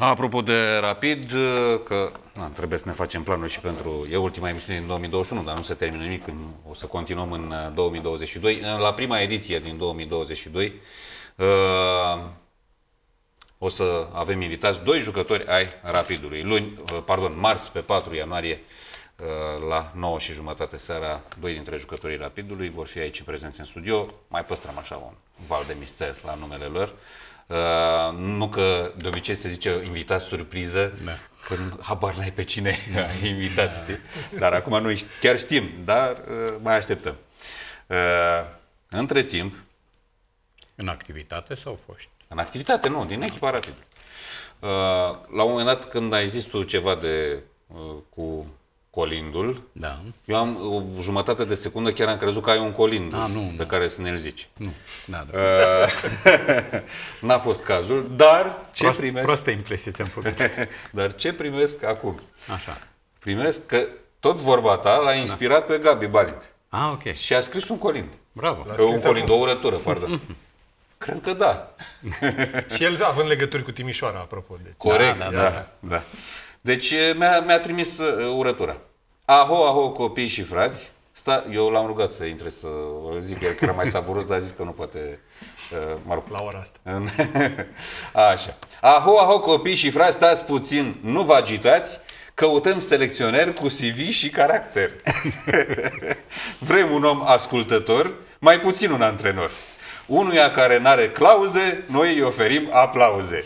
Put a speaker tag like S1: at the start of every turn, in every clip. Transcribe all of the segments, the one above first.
S1: Apropo de Rapid, că trebuie să ne facem planul și pentru... E ultima emisiune din 2021, dar nu se termină nimic, o să continuăm în 2022. La prima ediție din 2022 o să avem invitați 2 jucători ai Rapidului. Marți, pe 4 ianuarie, la 9:30 seara, 2 dintre jucătorii Rapidului vor fi aici prezenți în studio. Mai păstrăm așa un val de mister la numele lor. Nu că de obicei se zice invitat surpriză, da, când habar n-ai pe cine ai invitat, știi? Dar acum noi chiar știm, dar mai așteptăm. Între timp...
S2: În activitate sau foști?
S1: În activitate, nu, din echipa Rapid. La un moment dat, când ai zis tu ceva cu colindul,
S2: da,
S1: eu am o jumătate de secundă, chiar am crezut că ai un colind pe care să ne-l zici.
S2: Nu, da.
S1: N-a fost cazul, dar ce primesc...
S2: Prostă impresie ți-am făcut.
S1: Dar ce primesc acum?
S2: Așa.
S1: Primesc că tot vorba ta l-a inspirat pe Gabi Balint.
S2: Ok.
S1: Și a scris un colind.
S2: Bravo.
S1: Un colind, o urătură, pardon. Cred că da.
S3: Și el având legături cu Timișoara, apropo de...
S1: Corect, da. Deci mi-a trimis urătura. Aho, aho, copii și frați. Eu l-am rugat să intre să zic că era mai savuros, dar a zis că nu poate...
S3: La ora asta.
S1: Așa. Aho, aho, copii și frați, stați puțin, nu vă agitați, căutăm selecționeri cu CV și caracter. Vrem un om ascultător, mai puțin un antrenor. Unuia care n-are clauze, noi îi oferim aplauze.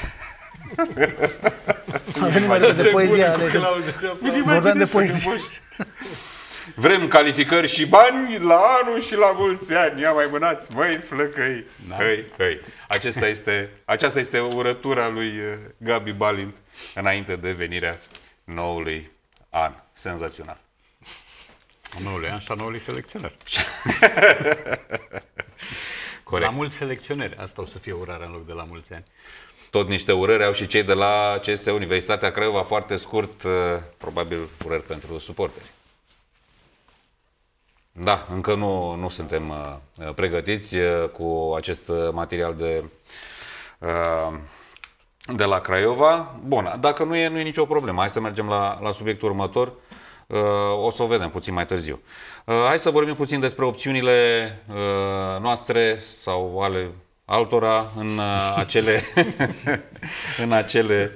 S4: A venit mai repede poezia. Vorbeam de poezie.
S1: Vrem calificări și bani la anul și la mulți ani. Ia mai mânați, măi, flăcăi. Da. Hăi. Aceasta este urătura lui Gabi Balint înainte de venirea noului an. Senzațional.
S2: A noului an și a noului selecționer.
S1: Corect.
S2: La mulți selecționeri. Asta o să fie urarea în loc de la mulți ani.
S1: Tot niște urări au și cei de la CS Universitatea Craiova, foarte scurt, probabil urări pentru suporteri. Da, încă nu suntem pregătiți cu acest material de la Craiova. Bun, dacă nu e nicio problemă. Hai să mergem la subiectul următor. O să o vedem puțin mai târziu. Hai să vorbim puțin despre opțiunile noastre sau ale altora în acele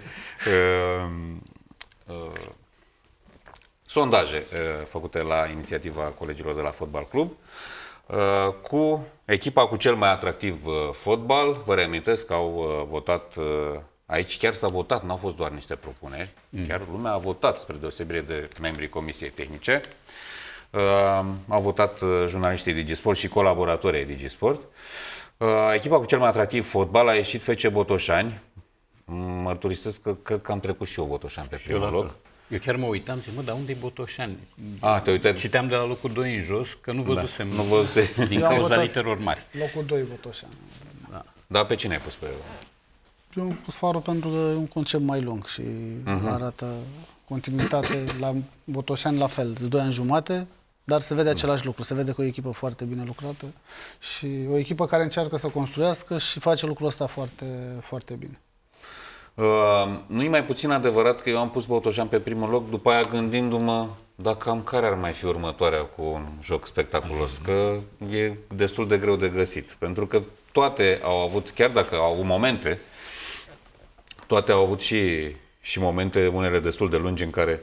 S1: sondaje făcute la inițiativa colegilor de la Fotbal Club cu echipa cu cel mai atractiv fotbal. Vă reamintesc că au votat aici, chiar s-a votat, n-au fost doar niște propuneri, chiar lumea a votat, spre deosebire de membrii Comisiei Tehnice. Au votat jurnaliștii DigiSport și colaboratorii DigiSport. Echipa cu cel mai atractiv fotbal a ieșit FC Botoșani. Mărturisesc că cred că am trecut și eu Botoșani pe primul loc.
S2: Eu chiar mă uitam, zic, dar unde e Botoșani?
S1: Te uitai?
S2: Citeam de la locul 2 în jos, că nu văzusem, din
S4: Eu am
S2: cauza
S4: votat
S2: literelor mari.
S4: Locul 2 Botoșani.
S1: Da, pe cine ai pus pe el?
S4: Eu am pus Farul pentru că e un concept mai lung și arată continuitate. La Botoșani la fel, 2 ani jumate, dar se vede același lucru. Se vede că e o echipă foarte bine lucrată și o echipă care încearcă să construiască și face lucrul ăsta foarte, foarte bine.
S1: Nu-i mai puțin adevărat că eu am pus Botoșani pe primul loc, după aia gândindu-mă dacă cam care ar mai fi următoarea cu un joc spectaculos, că e destul de greu de găsit. Pentru că toate au avut, chiar dacă au avut momente, toate au avut și momente, unele destul de lungi, în care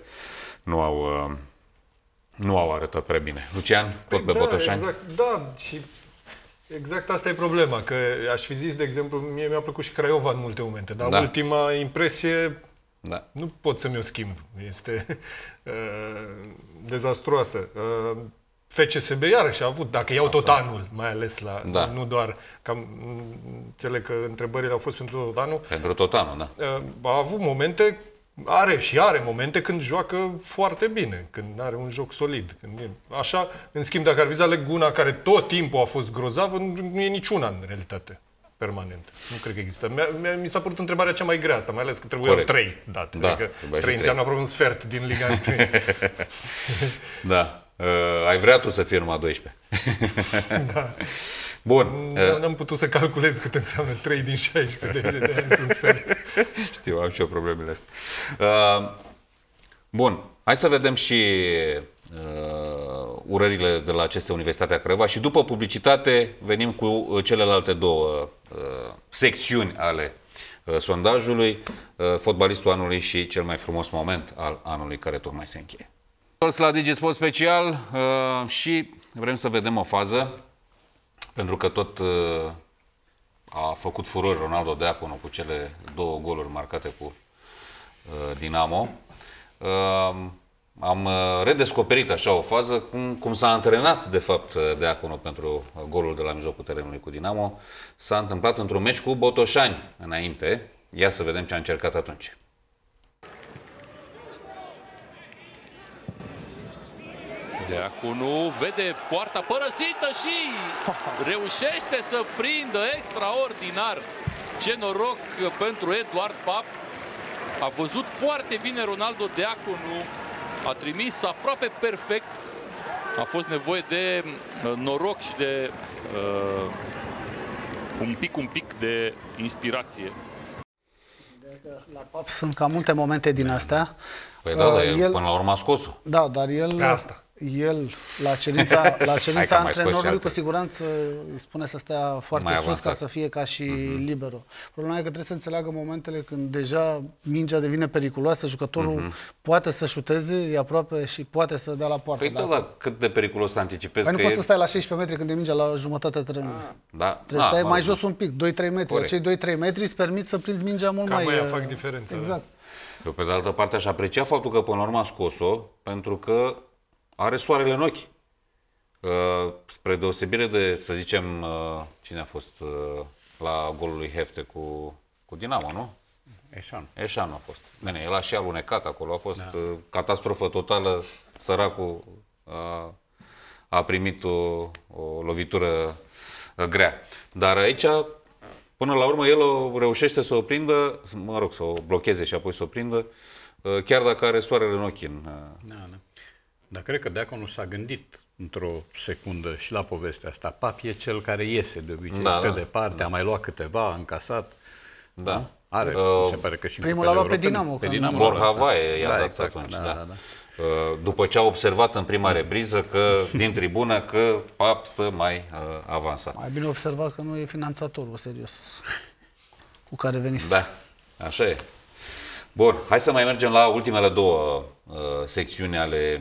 S1: nu au arătat prea bine. Lucian, tot pe Botoșani?
S3: Exact, da, și exact asta e problema, că aș fi zis, de exemplu, mie mi-a plăcut și Craiova în multe momente, dar ultima impresie nu pot să mi-o schimb. Este dezastruoasă. FCSB iarăși a avut, dacă iau tot anul, mai ales nu doar, înțeleg că întrebările au fost pentru tot anul.
S1: Pentru tot anul, da.
S3: A avut momente, are momente când joacă foarte bine, când are un joc solid. Așa, în schimb, dacă ar viza Leguna, care tot timpul a fost grozavă, nu e niciuna în realitate, permanent. Nu cred că există. Mi s-a părut întrebarea cea mai grea asta, mai ales că trebuiau 3 date.
S1: Da,
S3: adică 3 înseamnă aproape un sfert din Liga 1.
S1: Da. Ai vrea tu să fii numai 12.
S3: Da.
S1: Bun.
S3: N-am putut să calculez cât înseamnă 3 din 16 de ani, un sfert.
S1: Știu, am și eu problemele astea. Bun, hai să vedem și urările de la aceste Universitatea Craiova și după publicitate venim cu celelalte două secțiuni ale sondajului, fotbalistul anului și cel mai frumos moment al anului care tocmai se încheie. La DigiSport Special și vrem să vedem o fază, pentru că tot a făcut furori Ronaldo Deaconu cu cele 2 goluri marcate cu Dinamo. Am redescoperit așa o fază cum s-a antrenat de fapt Deaconu pentru golul de la mijlocul terenului cu Dinamo. S-a întâmplat într-un meci cu Botoșani înainte. Ia să vedem ce a încercat atunci.
S5: Deaconu vede poarta părăsită și reușește să prindă extraordinar. Ce noroc pentru Eduard Pap. A văzut foarte bine Ronaldo Deaconu. A trimis aproape perfect. A fost nevoie de noroc și de un pic de inspirație.
S4: La Pap sunt cam multe momente din astea.
S1: Păi da, dar el, până la urmă a scos-o.
S4: Da, dar el la cerința antrenorului cu siguranță îi spune să stea foarte sus ca să fie ca și libero. Problema e că trebuie să înțeleagă momentele când deja mingea devine periculoasă, jucătorul poate să șuteze, e aproape și poate să dea la poartă.
S1: Păi da, dar cât de periculos să anticipezi?
S4: Păi nu poți să stai la 16 metri când e mingea la jumătatea terenului.
S1: Da.
S4: Trebuie să stai mai jos un pic, 2-3 metri. Acei 2-3 metri îți permit să prinzi mingea mult mai...
S3: Cam fac diferența.
S4: Exact.
S1: Eu, pe de altă parte, aș aprecia faptul că până la urmă a scos-o, pentru că are soarele în ochi. Spre deosebire de, să zicem, cine a fost la golul lui Hefte cu Dinamo, nu? Eșan a fost. Bine, el a și alunecat acolo, a fost catastrofă totală, săracul a primit o lovitură grea. Dar aici, până la urmă, el reușește să o prindă, mă rog, să o blocheze și apoi să o prindă, chiar dacă are soarele în ochi.
S2: Dar cred că Deaconu s-a gândit într-o secundă și la povestea asta. Pap e cel care iese de obicei, stă departe, a mai luat câteva, a încasat.
S1: Da.
S2: Are, se pare că și
S4: primul l-a luat pe Dinamo.
S1: Borja Vaie i-a dat atunci, după ce a observat în prima repriză că, din tribună, că Pap stă mai avansat.
S4: Mai bine observa că nu e finanțatorul serios cu care veniți.
S1: Da, așa e. Bun, hai să mai mergem la ultimele două secțiuni ale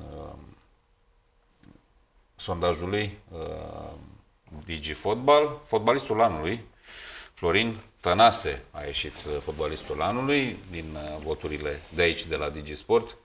S1: sondajului DigiFotbal. Fotbalistul anului, Florin Tănase a ieșit fotbalistul anului din voturile de aici, de la DigiSport.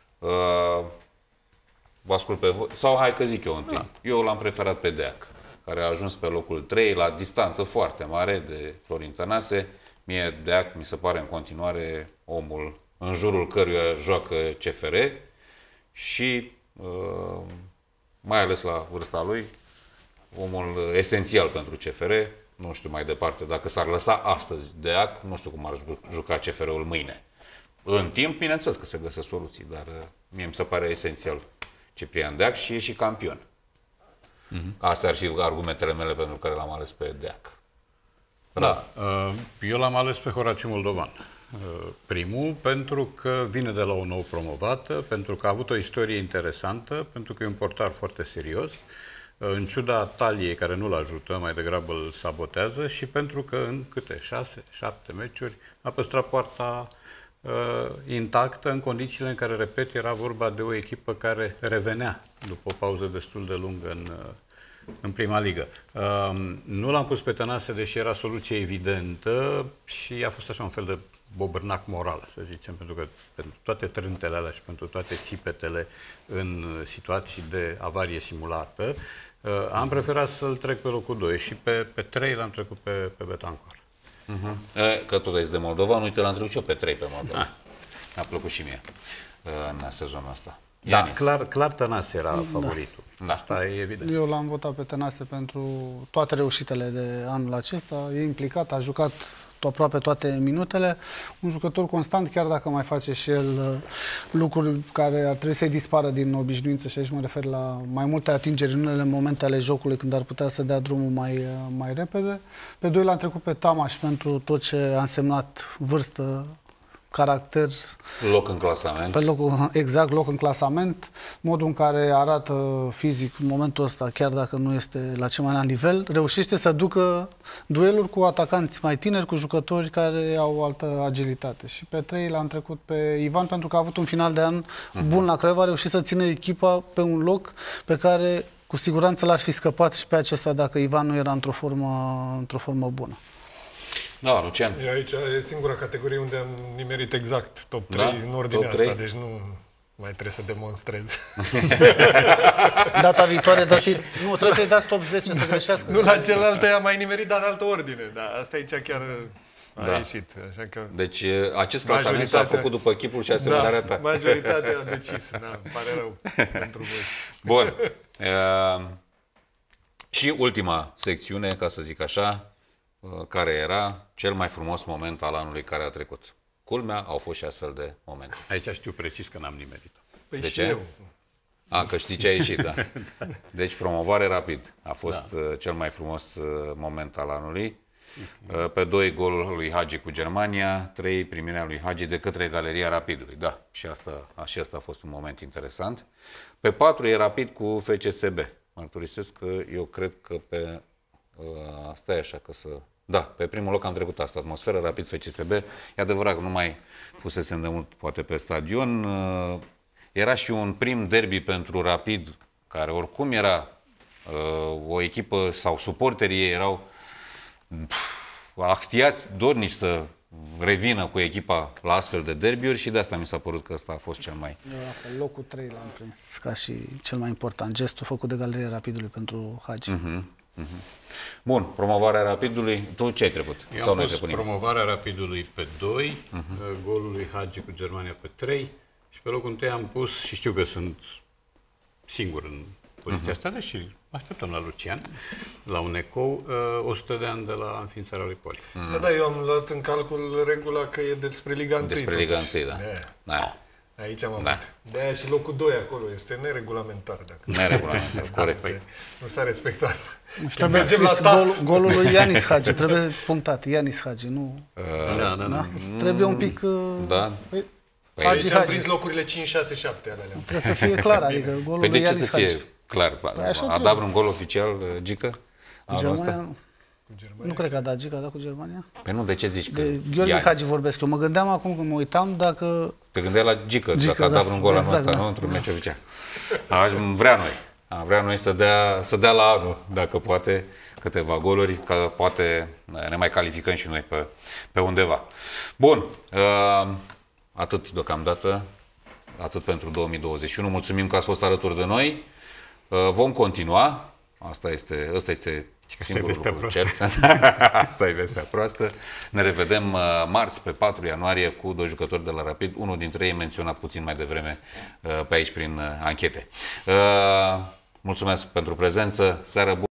S1: Vă ascult pe voi, sau hai că zic eu întâi. Da. Eu l-am preferat pe Deac, care a ajuns pe locul 3, la distanță foarte mare de Florin Tănase. Mie Deac mi se pare în continuare omul în jurul căruia joacă CFR și mai ales la vârsta lui, omul esențial pentru CFR. Nu știu mai departe, dacă s-ar lăsa astăzi Deac, nu știu cum ar juca CFR-ul mâine. În timp, bineînțeles că se găsesc soluții, dar mie mi se pare esențial Ciprian Deac și e și campion. Astea ar fi argumentele mele pentru care l-am ales pe Deac.
S2: Da. Eu l-am ales pe Horaciu Moldovan. Primul, pentru că vine de la o nouă promovată, pentru că a avut o istorie interesantă, pentru că e un portar foarte serios, în ciuda taliei care nu-l ajută, mai degrabă îl sabotează, și pentru că în câte 6-7 meciuri a păstrat poarta intactă în condițiile în care, repet, era vorba de o echipă care revenea după o pauză destul de lungă în prima ligă. Nu l-am pus pe Tănase, deși era soluție evidentă și a fost așa un fel de bobârnac moral, să zicem, pentru că pentru toate trântele alea și pentru toate țipetele în situații de avarie simulată, am preferat să-l trec pe locul 2 și pe 3 l-am trecut pe Betancur.
S1: Că tot ești de Moldovan, uite, l-am trecut și eu pe 3 pe Moldovan. Mi-a plăcut și mie în sezonul ăsta.
S2: Da, clar Tănase era favoritul. Da. Asta e evident.
S4: Eu l-am votat pe Tănase pentru toate reușitele de anul acesta. E implicat, a jucat aproape toate minutele. Un jucător constant, chiar dacă mai face și el lucruri care ar trebui să-i dispară din obișnuință, și aici mă refer la mai multe atingeri în unele momente ale jocului când ar putea să dea drumul mai repede. Pe 2 l-am trecut pe Tamaș pentru tot ce a însemnat vârstă, caracter,
S1: Loc în clasament.
S4: pe locul, exact, loc în clasament, modul în care arată fizic în momentul ăsta, chiar dacă nu este la cel mai înalt nivel, reușește să ducă dueluri cu atacanți mai tineri, cu jucători care au altă agilitate. Și pe 3 l-am trecut pe Ivan pentru că a avut un final de an bun la Craiova, a reușit să țină echipa pe un loc pe care cu siguranță l-ar fi scăpat și pe acesta dacă Ivan nu era într-o formă bună.
S1: Da, Lucian.
S3: Aici e singura categorie unde am nimerit exact top 3
S1: Da?
S3: în ordinea
S1: Top 3?
S3: asta, deci nu mai trebuie să demonstrez.
S4: Data viitoare nu, trebuie să-i dați top 10 să greșească.
S3: Nu la celelalte am mai nimerit, dar în altă ordine. Da, asta aici chiar a
S1: Da.
S3: ieșit. Așa că
S1: Deci acest clasament s-a făcut după chipul și asemănarea ta.
S3: majoritatea a decis. Da, îmi pare rău pentru voi.
S1: Bun. Și ultima secțiune, ca să zic așa, care era cel mai frumos moment al anului care a trecut. Culmea, au fost și astfel de momente.
S2: Aici știu precis că n-am nimerit-o.
S3: Păi
S1: De
S3: și
S1: ce?
S3: eu.
S1: Că știi ce a ieșit, da? Deci promovare rapid. A fost cel mai frumos moment al anului. Pe 2 golul lui Hagi cu Germania, 3 primirea lui Hagi de către Galeria Rapidului. Da, și asta a fost un moment interesant. Pe 4 e Rapid cu FCSB. Mărturisesc că eu cred că pe... stai așa că să... Da, pe primul loc am trecut asta, atmosferă, Rapid FCSB. E adevărat că nu mai fusesem de mult poate pe stadion. Era și un prim derby pentru Rapid, care oricum era o echipă sau suporterii ei erau actiați, dornici să revină cu echipa la astfel de derbiuri și de asta mi s-a părut că ăsta a fost cel mai...
S4: Locul 3 l-am prins ca și cel mai important, gestul făcut de Galeria Rapidului pentru Hagi.
S1: Bun, promovarea Rapidului, tu ce ai trecut?
S2: Eu
S1: Sau
S2: am
S1: nu ai
S2: pus
S1: trecut nimic?
S2: promovarea Rapidului pe 2, golul lui Hagi cu Germania pe 3 și pe locul 1 am pus, și știu că sunt singur în poziția asta, deși așteptăm la Lucian, la un ecou, 100 de ani de la înființarea lui Poli.
S3: Da, eu am luat în calcul regula că e despre Liga 1.
S1: Despre Liga 1, da. Da.
S3: Aici am avut.
S1: Da.
S3: De-aia și locul 2 acolo este neregulamentar. Dacă
S1: Neregulamentar, corect.
S3: nu s-a respectat.
S4: Și trebuie
S3: mergem la
S4: scris
S3: tas.
S4: golul lui Ianis Hagi, trebuie punctat, Ianis Hagi, nu... Da? Trebuie un pic...
S1: Da.
S4: Păi,
S1: Păi
S4: Hagi,
S3: Deci am
S4: Hagi.
S3: prins locurile 5, 6, 7 ale alea.
S4: Trebuie să fie clar, adică golul
S1: Păi
S4: lui
S1: de ce
S4: Ianis
S1: să fie
S4: Hagi.
S1: clar?
S4: așa
S1: A
S4: trebuie.
S1: dat vreun gol oficial, Gică?
S4: Cu Germania nu. Nu cred că a dat Gica, a dat cu Germania.
S1: Păi nu, de ce zici că...
S4: De Gheorghe
S1: Ianis?
S4: Hagi vorbesc. Eu mă gândeam acum când mă uitam dacă...
S1: Te gândeai la Gică,
S4: Gică,
S1: dacă a dat
S4: da,
S1: vreun gol anul
S4: exact,
S1: ăsta,
S4: da.
S1: nu? Într-un meci oficial. Am vrea noi să dea la anul, dacă poate, câteva goluri, că poate ne mai calificăm și noi pe undeva. Bun, atât deocamdată, atât pentru 2021. Mulțumim că ați fost alături de noi. Vom continua. Ăsta este singurul
S2: vestea
S1: lucru
S2: proastă.
S1: cert. Asta e vestea proastă. Ne revedem marți, pe 4 ianuarie, cu 2 jucători de la Rapid. Unul dintre ei menționat puțin mai devreme pe aici prin anchete. Mulțumesc pentru prezență. Seară bună!